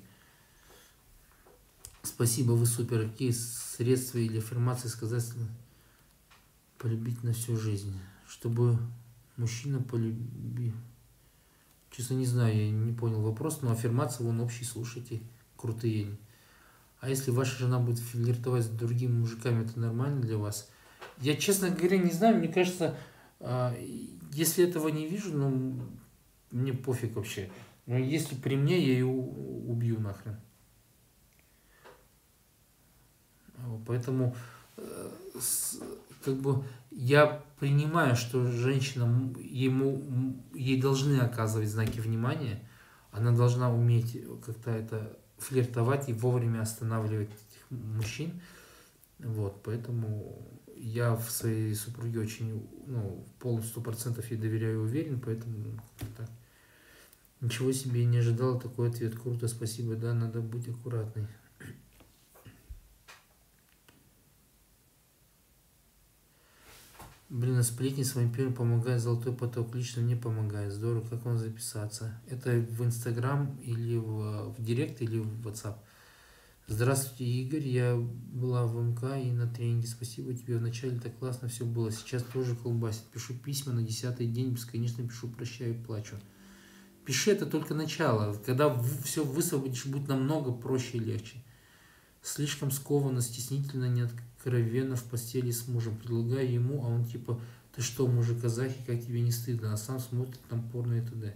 Спасибо, вы супер. Какие средства или аффирмации сказать полюбить на всю жизнь? Чтобы мужчина полюбил. Честно, не знаю, я не понял вопрос, но аффирмации вон общий, слушайте, крутые. А если ваша жена будет флиртовать с другими мужиками, это нормально для вас? Я, честно говоря, не знаю, мне кажется, если этого не вижу, ну, мне пофиг вообще. Но если при мне, я ее убью нахрен. Поэтому, как бы, я принимаю, что женщина, ему, ей должны оказывать знаки внимания, она должна уметь как-то это флиртовать и вовремя останавливать этих мужчин. Вот, поэтому я в своей супруге очень, ну, полностью сто процентов ей доверяю и уверен, поэтому так. Ничего себе, не ожидал такой ответ. Круто, спасибо, да, надо быть аккуратной. Блин, а сплетни с вампиром помогает, золотой поток лично мне помогает. Здорово, как вам записаться? Это в Инстаграм или в, в Директ или в WhatsApp? Здравствуйте, Игорь, я была в МК и на тренинге. Спасибо тебе, вначале так классно все было, сейчас тоже колбасит. Пишу письма на десятый день, бесконечно пишу, прощаю, плачу. Пиши, это только начало. Когда все высвободишь, будет намного проще и легче. Слишком скованно, стеснительно, неоткровенно в постели с мужем. Предлагаю ему, а он типа, ты что, мужик казахи, как тебе не стыдно? А сам смотрит там порно и т.д.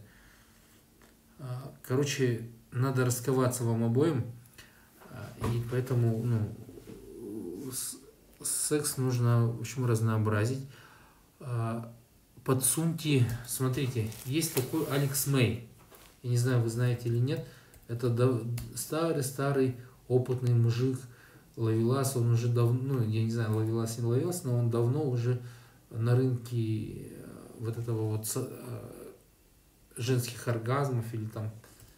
Короче, надо расковаться вам обоим. И поэтому, ну, секс нужно, в общем, разнообразить. Подсуньте, смотрите, есть такой Алекс Мэй. Я не знаю, вы знаете или нет. Это старый-старый опытный мужик, ловелас, он уже давно, ну, я не знаю, ловелас не ловелас, но он давно уже на рынке вот этого вот женских оргазмов или там.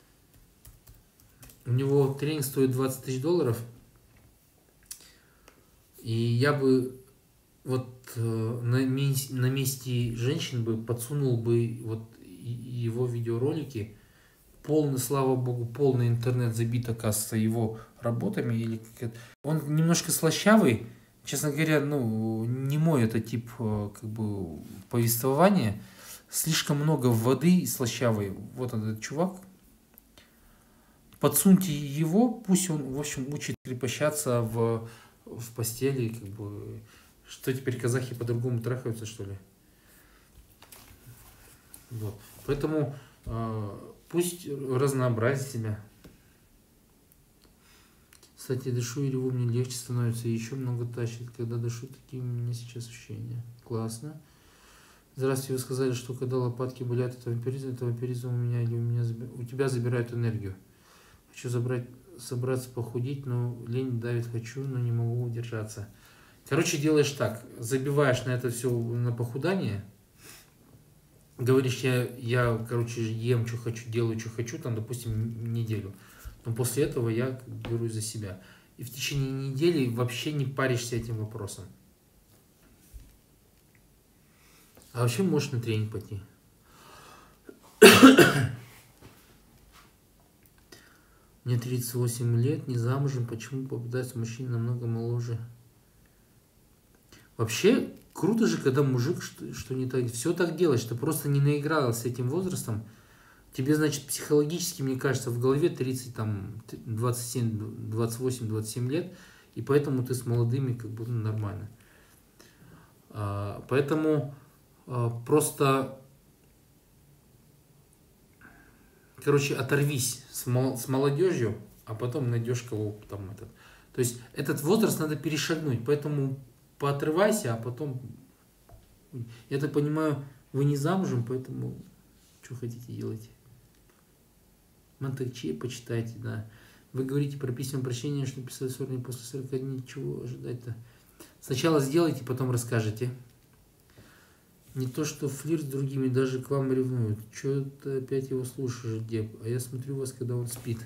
У него тренинг стоит двадцать тысяч долларов, и я бы вот на месте, на месте женщин бы подсунул бы вот его видеоролики. Полный, слава богу, полный интернет забит, оказывается, его работами. Или он немножко слащавый, честно говоря, ну, не мой это тип как бы повествования. Слишком много воды и слащавый. Вот этот чувак. Подсуньте его, пусть он, в общем, учит крепощаться в, в постели. Как бы. Что теперь казахи по-другому трахаются, что ли? Вот. Поэтому пусть разнообразит себя. Кстати, дышу и реву, мне легче становится, и еще много тащит. Когда дышу, такие у меня сейчас ощущения. Классно. Здравствуйте, вы сказали, что когда лопатки болят, это вампиризм, это вампиризм у меня или у меня у тебя забирают энергию. Хочу забрать, собраться похудеть, но лень давит, хочу, но не могу удержаться. Короче, делаешь так, забиваешь на это все на похудание. Говоришь, я, я, короче, ем, что хочу, делаю, что хочу, там, допустим, неделю. Но после этого я берусь за себя. И в течение недели вообще не паришься этим вопросом. А вообще можешь на тренинг пойти. Мне тридцать восемь лет, не замужем. Почему попадается мужчина намного моложе Вообще, круто же, когда мужик, что, что не так, все так делаешь, ты просто не наигралась с этим возрастом. Тебе, значит, психологически, мне кажется, в голове тридцать, там, двадцать семь, двадцать восемь, двадцать семь лет, и поэтому ты с молодыми как бы ну, нормально. А, поэтому а, просто, короче, оторвись с, мол, с молодежью, а потом найдешь кого там этот. То есть этот возраст надо перешагнуть, поэтому поотрывайся, а потом, я так понимаю, вы не замужем, поэтому что хотите делайте. Монтекче почитайте, да. Вы говорите про письма прощения, что писали ссорные после сорока дней, чего ожидать-то? Сначала сделайте, потом расскажете. Не то, что флирт с другими, даже к вам ревнуют. Че ты опять его слушаешь, Деп? А я смотрю вас, когда он спит.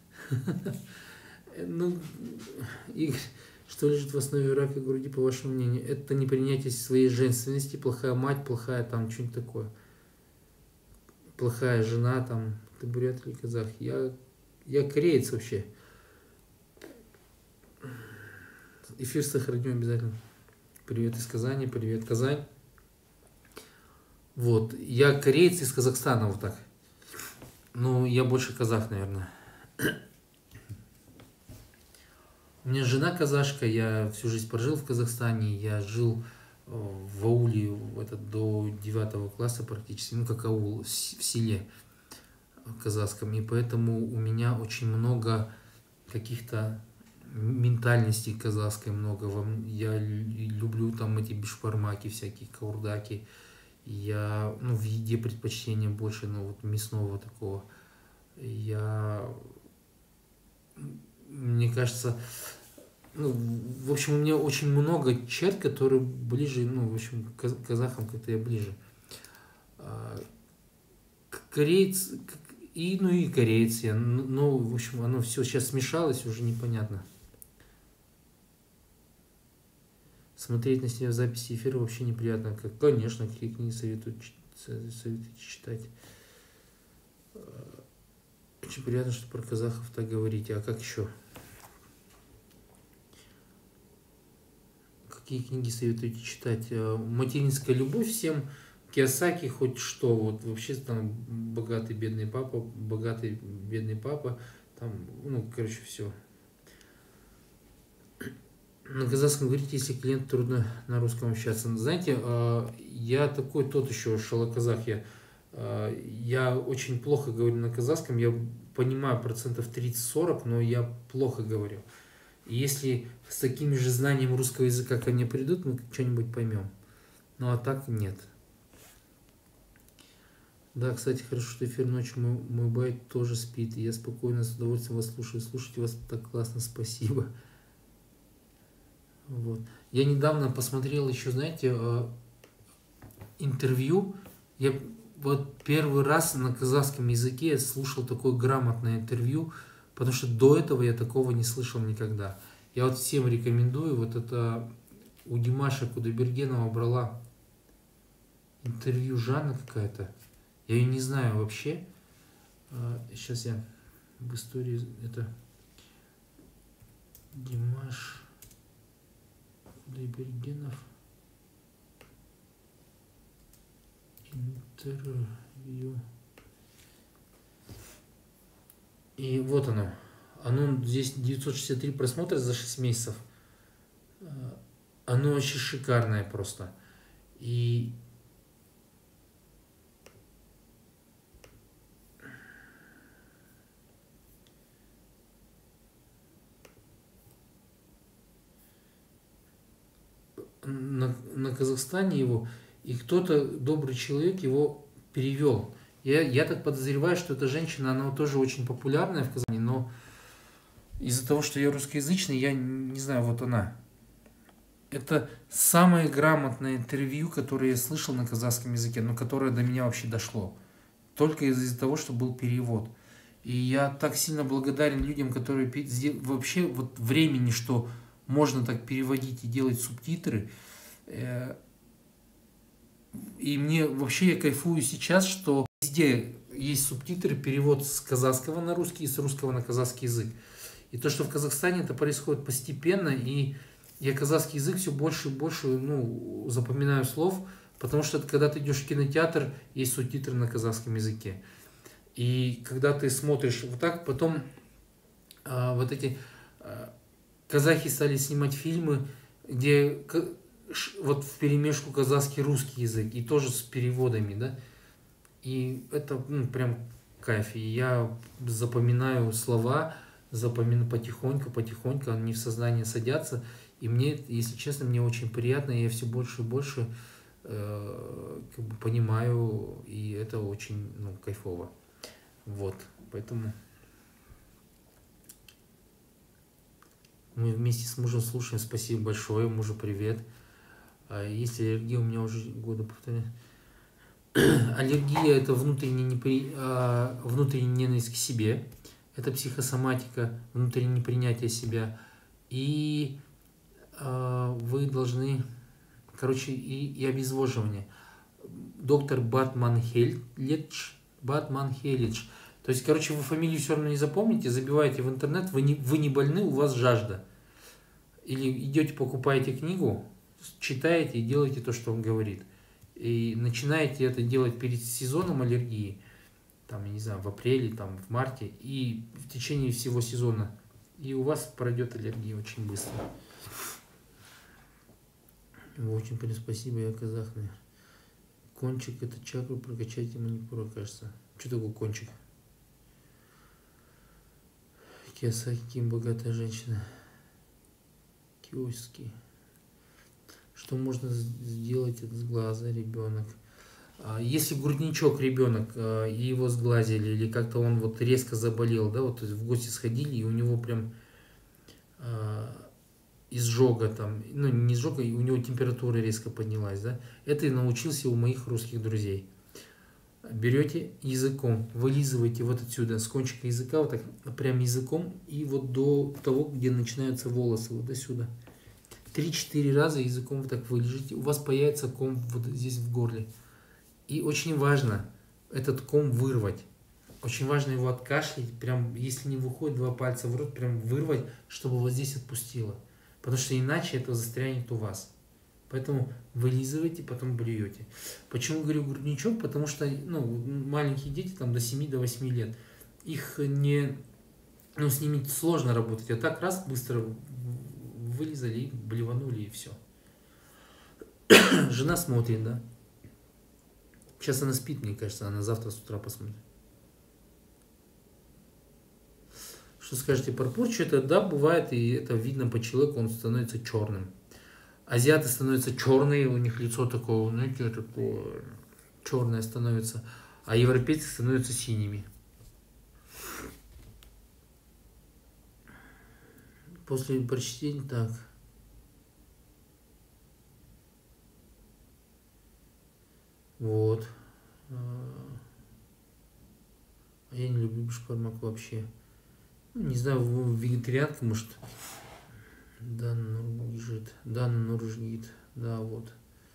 Ну, Игорь, что лежит в основе рака груди, по вашему мнению? Это непринятие своей женственности, плохая мать, плохая там, что-нибудь такое. Плохая жена, там, ты бурят или казах. Я, я кореец вообще. Эфир сохраню обязательно. Привет из Казани, привет, Казань. Вот, я кореец из Казахстана, вот так. Ну, я больше казах, наверное. У меня жена казашка, я всю жизнь прожил в Казахстане, я жил в ауле этот, до девятого класса практически, ну, как аул, в селе казахском, и поэтому у меня очень много каких-то ментальности казахской много. Я люблю там эти бешбармаки всякие, каурдаки. Я, ну, в еде предпочтение больше, ну, вот мясного такого. Я, мне кажется, ну, в общем, у меня очень много черт, которые ближе, ну, в общем, к казахам как-то я ближе. Кореец, и, ну, и кореец я, ну, в общем, оно все сейчас смешалось, уже непонятно. Смотреть на себя в записи эфира вообще неприятно. Как, конечно, какие книги советуют, советуют читать. Очень приятно, что про казахов так говорите. А как еще? Какие книги советуете читать? «Материнская любовь» всем. Кийосаки, хоть что. Вот вообще там «Богатый бедный папа», «Богатый бедный папа». Там, ну, короче, все. На казахском говорите, если клиенту трудно на русском общаться. Знаете, я такой тот еще шалоказах. Я, я очень плохо говорю на казахском. Я понимаю процентов тридцать-сорок, но я плохо говорю. И если с таким же знанием русского языка ко мне придут, мы что-нибудь поймем. Ну а так нет. Да, кстати, хорошо, что эфир ночью мой, мой байк тоже спит. И я спокойно, с удовольствием вас слушаю. Слушайте вас так классно, спасибо. Вот. Я недавно посмотрел еще, знаете, интервью. Я вот первый раз на казахском языке слушал такое грамотное интервью, потому что до этого я такого не слышал никогда. Я вот всем рекомендую. Вот это у Димаша Кудайбергенова брала интервью Жанна какая-то. Я ее не знаю вообще. Сейчас я в истории это Димаш Кудайбергенов. Интервью. И вот оно. Оно здесь девятьсот шестьдесят три просмотра за шесть месяцев. Оно вообще шикарное просто. И на, на Казахстане его, и кто-то, добрый человек, его перевел. Я, я так подозреваю, что эта женщина, она тоже очень популярная в Казани, но из-за того, что я русскоязычный, я не знаю, вот она. Это самое грамотное интервью, которое я слышал на казахском языке, но которое до меня вообще дошло. Только из-за того, что был перевод. И я так сильно благодарен людям, которые вообще вот времени, что можно так переводить и делать субтитры. И мне вообще я кайфую сейчас, что везде есть субтитры, перевод с казахского на русский и с русского на казахский язык. И то, что в Казахстане это происходит постепенно, и я казахский язык все больше и больше, ну, запоминаю слов, потому что когда ты идешь в кинотеатр, есть субтитры на казахском языке. И когда ты смотришь вот так, потом а, вот эти а, казахи стали снимать фильмы, где вот вперемешку казахский русский язык, и тоже с переводами, да. И это, ну, прям кайф. И я запоминаю слова, запоминаю потихоньку, потихоньку, они в сознание садятся. И мне, если честно, мне очень приятно, я все больше и больше э, как бы понимаю, и это очень, ну, кайфово. Вот, поэтому мы вместе с мужем слушаем. Спасибо большое, мужу привет. А если аллергия, у меня уже года повторяю. Аллергия – это внутренняя, непри... а, внутренняя ненависть к себе, это психосоматика, внутреннее непринятие себя. И а, вы должны, короче, и, и обезвоживание. Доктор Батман Хелидж, Батман Хелидж. То есть, короче, вы фамилию все равно не запомните, забиваете в интернет, вы не, вы не больны, у вас жажда. Или идете, покупаете книгу, читаете и делаете то, что он говорит. И начинаете это делать перед сезоном аллергии, там, я не знаю, в апреле, там, в марте, и в течение всего сезона. И у вас пройдет аллергия очень быстро. Очень спасибо, я казах. Кончик — это чакру прокачайте манипура, кажется. Что такое кончик? Киосаки, Ким, богатая женщина. Киоски. Что можно сделать от сглаза ребенок? Если грудничок ребенок, и его сглазили, или как-то он вот резко заболел, да, вот в гости сходили, и у него прям изжога там, ну не изжога, и у него температура резко поднялась, да, это и научился у моих русских друзей. Берете языком, вылизываете вот отсюда, с кончика языка, вот так, прям языком, и вот до того, где начинаются волосы, вот до сюда. Три-четыре раза языком вот так вылежите, у вас появится ком вот здесь в горле. И очень важно этот ком вырвать. Очень важно его откашлять, прям, если не выходит, два пальца в рот, прям вырвать, чтобы вот здесь отпустило. Потому что иначе это застрянет у вас. Поэтому вылизывайте, потом блюете. Почему говорю грудничок? Потому что, ну, маленькие дети, там, до семи-восьми лет, их не, ну, с ними сложно работать. А так раз, быстро вылизали, блеванули, и все. Жена смотрит, да. Сейчас она спит, мне кажется, она завтра с утра посмотрит. Что скажете про порчу? Это, да, бывает, и это видно по человеку, он становится черным. Азиаты становятся черные, у них лицо такое, знаете, такое черное становится, а европейцы становятся синими. После прочтения так. Вот. А я не люблю бешбармак вообще. Ну, не знаю, вегетарианка, может. Да, Нургит. Да, Нургит. Да, вот.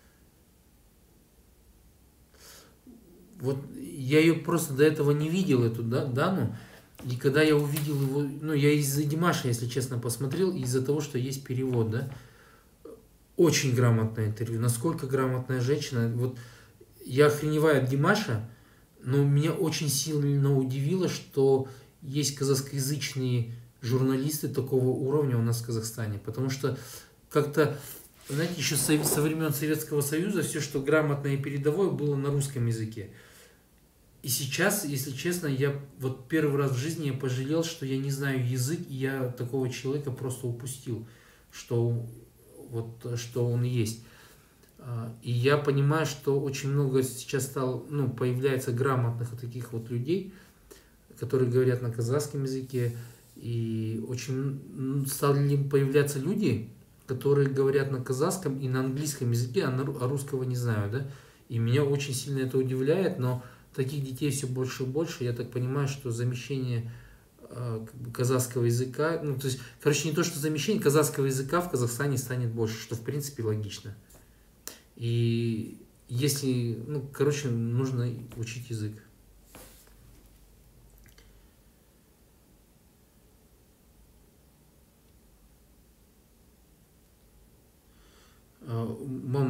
Вот я ее просто до этого не видел, эту, да, Дану. И когда я увидел его, ну, я из-за Димаша, если честно, посмотрел, из-за того, что есть перевод, да. Очень грамотное интервью. Насколько грамотная женщина. Вот я охреневаю от Димаша, но меня очень сильно удивило, что есть казахскоязычные журналисты такого уровня у нас в Казахстане. Потому что как-то, знаете, еще со времен Советского Союза все, что грамотное и передовое, было на русском языке. И сейчас, если честно, я вот первый раз в жизни я пожалел, что я не знаю язык, и я такого человека просто упустил, что, вот, что он есть. И я понимаю, что очень много сейчас стало, ну, появляется грамотных вот таких вот людей, которые говорят на казахском языке, и очень стали появляться люди, которые говорят на казахском и на английском языке, а, на, а русского не знаю, да, и меня очень сильно это удивляет, но таких детей все больше и больше. Я так понимаю, что замещение э, как бы казахского языка, ну, то есть, короче, не то, что замещение казахского языка в Казахстане станет больше, что, в принципе, логично. И если, ну, короче, нужно учить язык.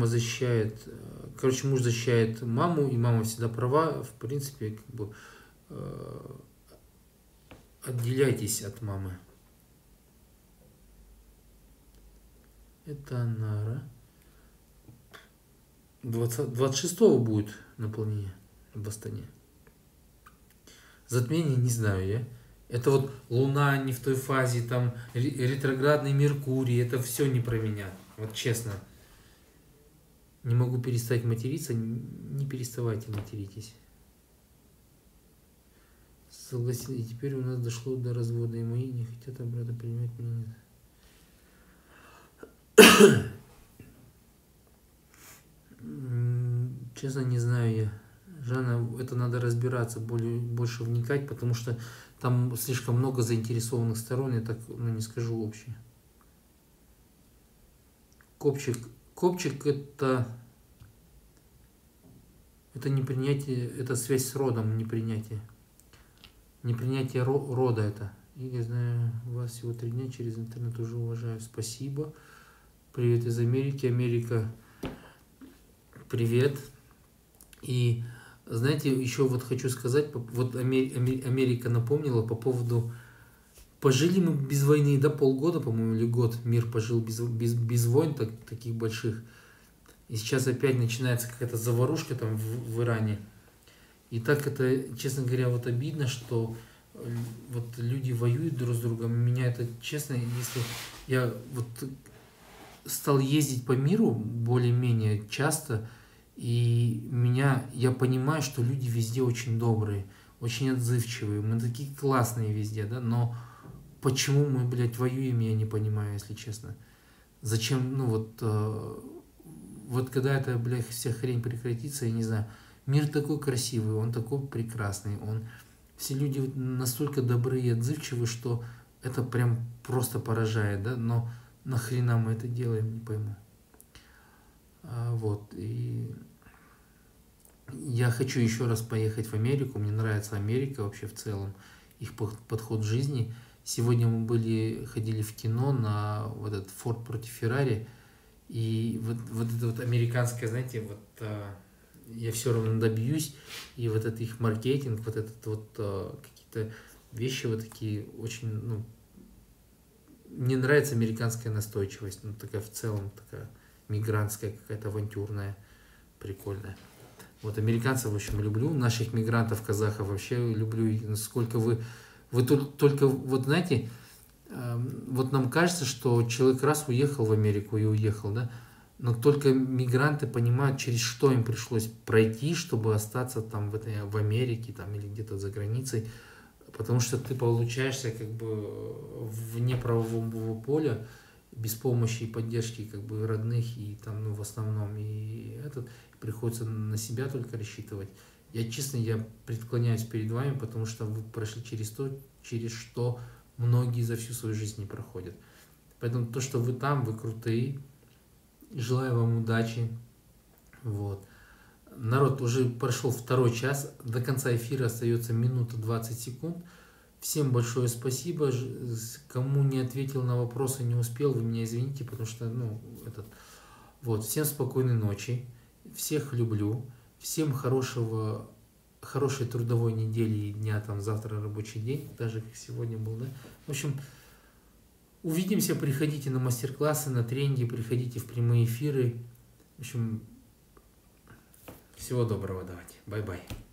мама защищает, э, короче, муж защищает маму, и мама всегда права. В принципе, как бы э, отделяйтесь от мамы. Это Нара. двадцать шестого будет наполнение в Астане. Затмение не знаю я. Это вот Луна не в той фазе, там ретроградный Меркурий, это все не про меня. Вот честно. Не могу перестать материться, не переставайте материтесь. Согласен, и теперь у нас дошло до развода, и мои не хотят обратно принимать меня. Честно, не знаю я. Жанна, это надо разбираться, более, больше вникать, потому что там слишком много заинтересованных сторон, я так, ну, не скажу общее. Копчик. Копчик это, это непринятие, это связь с родом, непринятие. Непринятие ро, рода это. Я знаю, вас всего три дня через интернет уже уважаю. Спасибо. Привет из Америки. Америка, привет. И знаете, еще вот хочу сказать, вот Америка напомнила по поводу, пожили мы без войны, да, полгода, по-моему, или год мир пожил без, без, без войн так, таких больших. И сейчас опять начинается какая-то заварушка там в, в Иране. И так это, честно говоря, вот обидно, что вот люди воюют друг с другом. Меня это, честно, если я вот стал ездить по миру более-менее часто, и меня, я понимаю, что люди везде очень добрые, очень отзывчивые, мы такие классные везде, да, но почему мы, блядь, воюем, я не понимаю, если честно. Зачем, ну вот, э, вот когда эта, блядь, вся хрень прекратится, я не знаю, мир такой красивый, он такой прекрасный, он, все люди настолько добрые и отзывчивые, что это прям просто поражает, да, но нахрена мы это делаем, не пойму. А, вот, и я хочу еще раз поехать в Америку, мне нравится Америка вообще в целом, их подход к жизни. Сегодня мы были, ходили в кино на вот этот Форд против Феррари, и вот, вот это вот американское, знаете, вот а, я все равно добьюсь, и вот этот их маркетинг, вот этот вот а, какие-то вещи вот такие очень, ну, мне нравится американская настойчивость, ну, такая в целом, такая мигрантская какая-то авантюрная, прикольная. Вот американцев, в общем, люблю, наших мигрантов, казахов вообще люблю, сколько вы, вы только, вот знаете, вот нам кажется, что человек раз уехал в Америку и уехал, да, но только мигранты понимают, через что им пришлось пройти, чтобы остаться там в, этой, в Америке там, или где-то за границей, потому что ты получаешься как бы вне правового поля, без помощи и поддержки как бы родных и там, ну, в основном, и этот, приходится на себя только рассчитывать. Я, честно, я преклоняюсь перед вами, потому что вы прошли через то, через что многие за всю свою жизнь не проходят. Поэтому то, что вы там, вы крутые, желаю вам удачи. Вот. Народ, уже прошел второй час, до конца эфира остается минута двадцать секунд. Всем большое спасибо. Кому не ответил на вопросы, не успел, вы меня извините, потому что, ну, этот... Вот, всем спокойной ночи, всех люблю, всем хорошего, хорошей трудовой недели и дня, там, завтра рабочий день, даже как сегодня был, да. В общем, увидимся, приходите на мастер-классы, на тренинги, приходите в прямые эфиры. В общем, всего доброго, давайте, бай-бай.